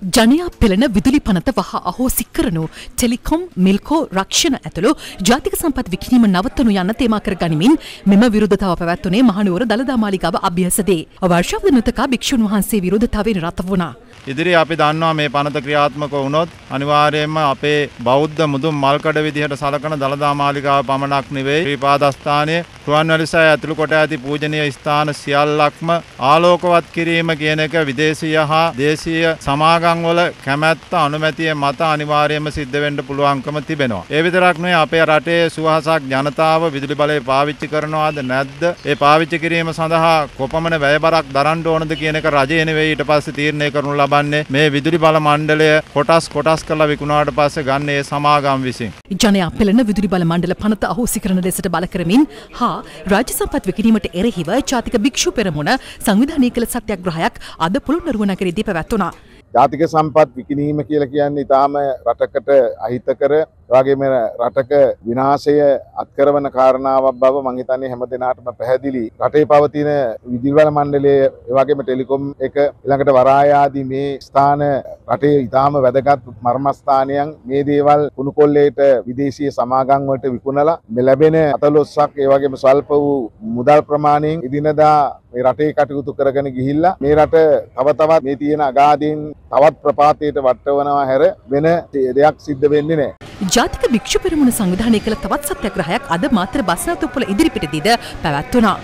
ජනයා පෙළෙන විදුලි පනත වහ අහෝසි කරනු ටෙලිකොම් මිල්කෝ රක්ෂණ ඇතුළු ජාතික සම්පත් විකිණීම නවත්තනු යන්න තේමා කර ගනිමින් මෙම විරෝධතාව පැවැත්වුණේ මහනුවර දළදා මාලිගාව අභ්‍යාසදී. වර්ෂාවද නොතකා භික්ෂුන් වහන්සේ විරෝධතාවයෙන් රත වුණා. ඉදිරියේ අපි දන්නවා මේ පනත ක්‍රියාත්මක වුණොත් අනිවාර්යයෙන්ම අපේ බෞද්ධ මුදුන් මල්කඩ විදිහට සලකන දළදා මාලිගාව පමණක් නෙවෙයි ශ්‍රීපාදස්ථානයේ රුවන්වැලිසෑය ඇතුළු කොට ඇති පූජනීය ස්ථාන සියල්ලක්ම ආලෝකවත් කිරීම කියන එක විදේශීය හා දේශීය සමාගම් වල කැමැත්ත අනුමැතිය මත අනිවාර්යයෙන්ම සිද්ධ වෙන්න පුළුවන්කම තිබෙනවා. ඒ විතරක් නෙවෙයි අපේ රටේ සුවහසක් ජනතාව විදුලි බලය පාවිච්චි කරනවාද නැද්ද? ඒ පාවිච්චි කිරීම සඳහා කොපමණ වැයබරක් දරන්න ඕනද කියන එක රජය නෙවෙයි ඊට පස්සේ තීරණය කරනු ලබන්නේ මේ විදුලි බල මණ්ඩලය කොටස් කරලා විකුණුවාට පස්සේ ගන්න ඒ සමාගම් විසින්. ජනයා පෙළෙන විදුලි බල මණ්ඩල පනත අහෝසි කරන ලෙසට බල කරමින් හා රාජ්‍ය සම්පත් විකිණීමට එරෙහිව ජාතික භික්ෂු පෙරමුණ සංවිධානය කළ සත්‍යග්‍රහයක් අද පොළොන්නරුව නගරයේදී පැවැත්වුණා. ජාතික සම්පත් විකිණීම කියලා කියන්නේ ඊටාම රටකට අහිතකර වගේම රටක විනාශය අත්කරවන කාරණාවක් බව මම හිතන්නේ හැම දිනාටම පැහැදිලි. රටේ පවතින විදුලි බල මණ්ඩලය ඒ වගේම ටෙලිකොම් එක ඊළඟට වරාය ආදී මේ ස්ථාන රටේ ඊටාම වැදගත් මර්මස්ථානයන් මේ දේවල් කුණු කොල්ලේට විදේශීය සමාගම් වලට විකුණලා මේ ලැබෙන අතලොස්සක් ඒ වගේම ස්වල්ප වූ මුදල් ප්‍රමාණයෙන් ඉදිනදා මේ රටේ කටයුතු කරගෙන ගිහිල්ලා මේ රට තව තවත් මේ තියෙන අගාධීන් තවත් ප්‍රපාතයට වටවනවා හැර වෙන දෙයක් සිද්ධ වෙන්නේ නැහැ. ජාතික භික්ෂු පෙරමුණ සංවිධානය කළ තවත් සත්‍යග්‍රහයක් අද මාතර බස්නාතුප්පල ඉදිරිපිටදීද පැවැත්වුණා.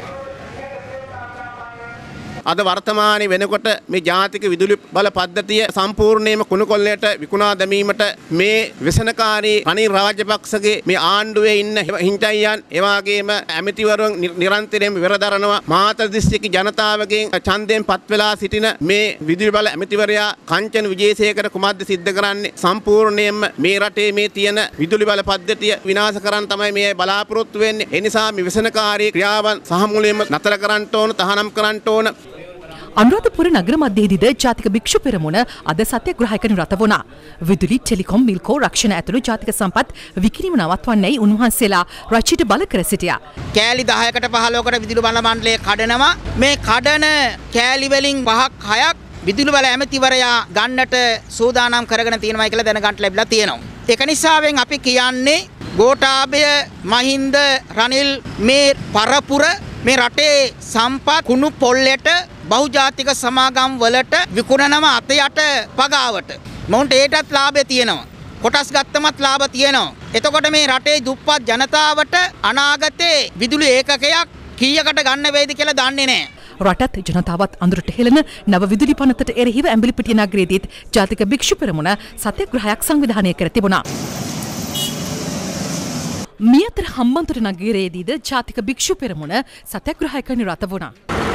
අද වර්තමානයේ වෙනකොට මේ ජාතික විදුලි බල පද්ධතිය සම්පූර්ණයෙන්ම කුණු කොල්ලයට විකුණා දැමීමට මේ ව්‍යසනකාරී රනිල් රාජපක්ෂගේ මේ ආණ්ඩුවේ ඉන්න හිංචයියන් එවාගේම ඇමතිවරුන් නිරන්තරයෙන් වෙරදරනවා. මාතර දිස්ත්‍රික්ක ජනතාවගෙන් ඡන්දයෙන් පත් වෙලා සිටින මේ විදුලි බල ඇමතිවරයා කංචන විජේසේකර කුමද්ද සිද්ධ කරන්නේ? සම්පූර්ණයෙන්ම මේ රටේ මේ තියෙන විදුලි බල පද්ධතිය විනාශ කරන්න තමයි මේ බලාපොරොත්තු වෙන්නේ. ඒ නිසා මේ ව්‍යසනකාරී ක්‍රියාවන් සහ මුලින්ම නතර කරන්න ඕන, තහනම් කරන්න ඕන. අනුරාධපුර නගර මැදයේදීද ජාතික භික්ෂු පෙරමුණ අද සත්‍යග්‍රහයකට රත වුණා. විදුලි ටෙලිකොම් මිල්කෝ රක්ෂණ ඇතුළු ජාතික සම්පත් විකිණීම නවත්වන්නයි උන්වහන්සේලා රජයට බල කර සිටියා. කෑලි 10කට 15කට විදුලි බල මණ්ඩලය කඩනවා. මේ කඩන කෑලි වලින් 5ක් 6ක් විදුලි බල ඇමතිවරයා ගන්නට සූදානම් කරගෙන තියෙනවා කියලා දැනගන්න ලැබිලා තියෙනවා. ඒක නිසාවෙන් අපි කියන්නේ ගෝඨාභය මහින්ද රනිල් මේ පරපුර මේ රටේ සම්පත් කුණු පොල්ලට බහුජාතික සමාගම් වලට විකුණනම අත යට පගාවට. මොන්ට ඒටත් ලාභය තියෙනවා. කොටස් ගත්තමත් ලාභ තියෙනවා. එතකොට මේ රටේ දුප්පත් ජනතාවට අනාගතේ විදුලි ඒකකයක් කීයකට ගන්න වේද කියලා දන්නේ නැහැ. රටත් ජනතාවත් අඳුරට හෙළන නව විදුලි පනතට එරෙහිව ඇඹිලිපිටිය නගරයේදීත් ජාතික භික්ෂු පෙරමුණ සත්‍යග්‍රහයක් සංවිධානය කර තිබුණා. මේ අතර හම්බන්තොට නගරයේදීද ජාතික භික්ෂු පෙරමුණ සත්‍යග්‍රහයක නිරත වුණා.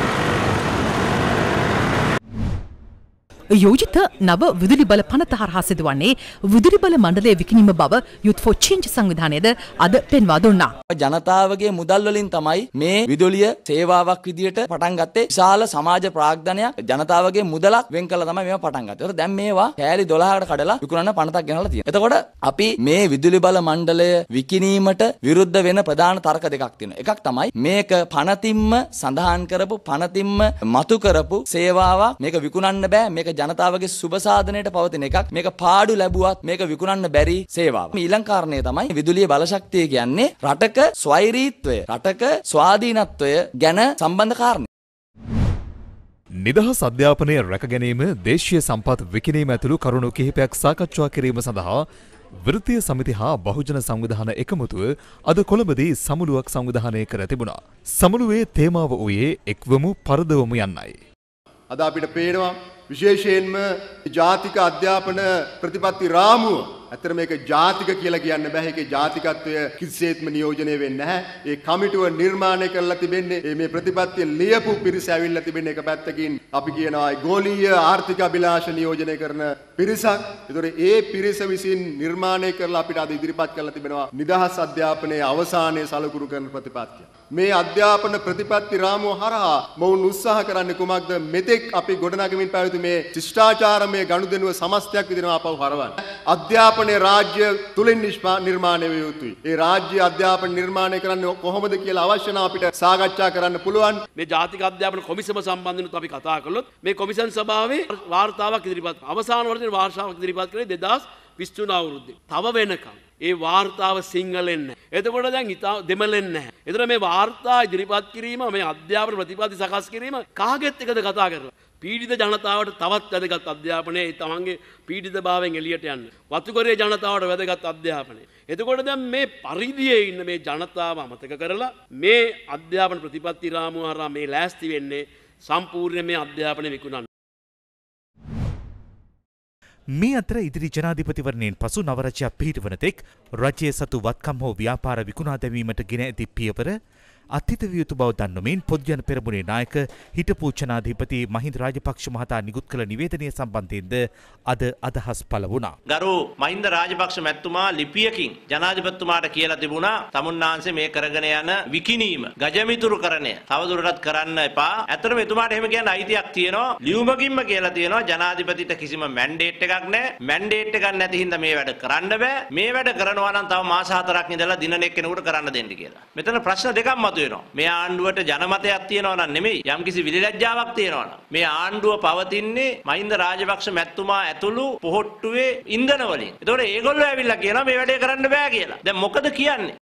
යෝජිත නව විදුලි බල පනත හරහා සිදුවන්නේ විදුලි බල මණ්ඩලයේ විකිණීම බව Youth for Change සංවිධානයද අද පෙන්වා දුන්නා. ජනතාවගේ මුදල් වලින් තමයි මේ විදුලිය සේවාවක් විදියට පටන් ගත්තේ. විශාල සමාජ ප්‍රාග්ධනයක් ජනතාවගේ මුදලක් වෙන් කළා තමයි මේවා පටන් ගත්තේ. ඒතකොට දැන් මේවා කෑලි 12කට කඩලා විකුණන පනතක් ගෙනලා තියෙනවා. එතකොට අපි මේ විදුලි බල මණ්ඩලය විකිණීමට විරුද්ධ වෙන ප්‍රධාන තර්ක දෙකක් තියෙනවා. එකක් තමයි මේක පනතින්ම සඳහන් කරපු පනතින්ම මතු කරපු සේවාවක්. මේක විකුණන්න බෑ. මේක ජනතාවගේ සුබ සාධනයට පවතින එකක්. මේක පාඩු ලැබුවත් මේක විකුණන්න බැරි සේවාවක්. ඊළඟ කාරණය තමයි විදුලිය බලශක්තිය කියන්නේ රටක ස්වෛරීත්වය, රටක ස්වාධීනත්වය ගැන සම්බන්ධ කාරණා. නිදහස් අධ්‍යාපනය රැක ගැනීම, දේශීය සම්පත් විකිණීම ඇතුළු කරුණු කිහිපයක් සාකච්ඡා කිරීම සඳහා වෘත්තීය සමිති හා බහුජන සංවිධාන එකමුතුව අද කොළඹදී සමුළුවක් සංවිධානය කර තිබුණා. සමුළුවේ තේමාව වූයේ එක්වමු පරදවමු යන්නයි. අද අපිට පේනවා විශේෂයෙන්ම ජාතික අධ්‍යාපන ප්‍රතිපත්ති රාමුව ඇත්තට මේක ජාතික කියලා කියන්න බෑ. ඒකේ ජාතිකත්වය කිසිසේත්ම නියෝජනය වෙන්නේ නැහැ. ඒ කමිටුව නිර්මාණය කරලා තිබෙන්නේ මේ ප්‍රතිපත්තිය ලියපු පිරිස ඇවිල්ලා තිබෙන එක පැත්තකින් අපි කියනවා ගෝලීය ආර්ථික අභිලාෂ නියෝජනය කරන පිරිසක්. ඒතොර ඒ පිරිස විසින් නිර්මාණය කරලා අපිට අද ඉදිරිපත් කරලා තිබෙනවා නිදහස් අධ්‍යාපනයේ අවසානයේ සලකුණු කරන ප්‍රතිපත්තිය. මේ අධ්‍යාපන ප්‍රතිපත්ති රාමුව හරහා මොවුන් උත්සාහ කරන්නේ කුමක්ද? මෙතෙක් අපි ගොඩනගමින් පැවති මේ ශිෂ්ටාචාරමය ගනුදෙනුව සමස්තයක් විදිහට ආපහු හරවන්න. අධ්‍යාපනයේ රාජ්‍ය තුලින් නිර්මාණය වේ යුතුයි. ඒ රාජ්‍ය අධ්‍යාපන නිර්මාණය කරන්නේ කොහොමද කියලා අවශ්‍ය නම් අපිට සාකච්ඡා කරන්න පුළුවන්. මේ ජාතික අධ්‍යාපන කොමිසම සම්බන්ධව අපි කතා කළොත් මේ කොමිෂන් සභාවේ වාර්තාවක් ඉදිරිපත් අවසාන වර්ෂයේ වාර්තාවක් ඉදිරිපත් කළේ 2023 අවුරුද්දේ. තව වෙනකම් ඒ වාර්තාව සිංහලෙන් නැහැ. එතකොට දැන් දෙමළෙන් නැහැ. එතන මේ වාර්තා ඉදිරිපත් කිරීම මේ අධ්‍යාපන ප්‍රතිපත්ති සකස් කිරීම කාගෙත් එකද කතා කරලා. පීඩිත ජනතාවට තවත් වැදගත් අධ්‍යාපනයේ තමන්ගේ පීඩිතභාවයෙන් එළියට යන්න. වතුකරේ ජනතාවට වැදගත් අධ්‍යාපනය. එතකොට දැන් මේ පරිධියේ ඉන්න මේ ජනතාව අමතක කරලා මේ අධ්‍යාපන ප්‍රතිපත්ති රාමුව හරහා මේ ලෑස්ති වෙන්නේ සම්පූර්ණ මේ අධ්‍යාපනය විකුණන්න. මේ අතර ඉදිරි ජනාධිපතිවරණයෙන් පසු නවරචයක් පිහිටවන තෙක් රජයේ සතු වත්කම් හෝ ව්‍යාපාර විකුණා දැමීමට ගෙන ඇති පියවර අත්හිත විය යුතු බව දන්වමින් පොදුජන පෙරමුණේ නායක හිටපු ජනාධිපති මහින්ද රාජපක්ෂ මහතා නිකුත් කළ නිවේදනය සම්බන්ධයෙන්ද අද අදහස් පළ වුණා. ගරු මහින්ද රාජපක්ෂ මැතිතුමා ලිපියකින් ජනාධිපතිතුමාට කියලා තිබුණා තමුන්නාන්සේ මේ කරගෙන යන විකිණීම ගජමිතුරුකරණය තවදුරටත් කරන්න එපා. ඇත්තටම එතුමාට එහෙම කියන්න අයිතියක් තියෙනවා. ලියුමකින්ම කියලා තියෙනවා ජනාධිපතිට කිසිම මැන්ඩේට් එකක් නැහැ. මැන්ඩේට් එකක් නැති හින්දා මේ වැඩ කරන්න බෑ. මේ වැඩ කරනවා නම් තව මාස 4ක් ඉඳලා දින එක්කෙනෙකුට කරන්න දෙන්න කියලා. මෙතන ප්‍රශ්න දෙකක් මේ ආණ්ඩුවට ජනමතයක් තියෙනවා නම් නෙමෙයි යම්කිසි විලිලැජ්ජාවක් තියෙනවා නම් මේ ආණ්ඩුව පවතින්නේ මහින්ද රාජපක්ෂ මැතිතුමා ඇතුළු පොහොට්ටුවේ ඉන්ධන වලින්. ඒතකොට ඒගොල්ලෝ ඇවිල්ලා කියනවා මේ වැඩේ කරන්න බෑ කියලා. දැන් මොකද කියන්නේ?